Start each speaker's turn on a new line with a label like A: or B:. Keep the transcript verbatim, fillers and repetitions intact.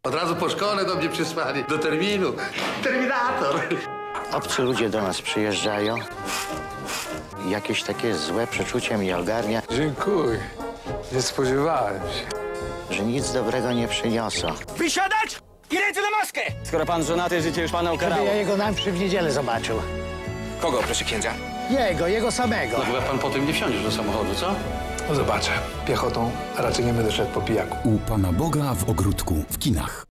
A: Od razu po szkole do mnie przysłali, do terminu. Terminator.
B: Obcy ludzie do nas przyjeżdżają. Jakieś takie złe przeczucie mnie ogarnia,
C: Dziękuję. Nie spodziewałem się.
B: że nic dobrego nie przyniosą.
D: Wysiadać i ręce na maskę! Skoro pan żonaty, życie już pana
B: Żeby
D: ukarało.
B: ja jego najpierw w niedzielę zobaczył.
D: Kogo, proszę księdza?
B: Jego, jego samego.
A: No chyba pan po tym nie wsiądziesz do samochodu, co?
C: No zobaczę. Piechotą raczej nie będę szedł po pijaku.
E: U Pana Boga w ogródku w kinach.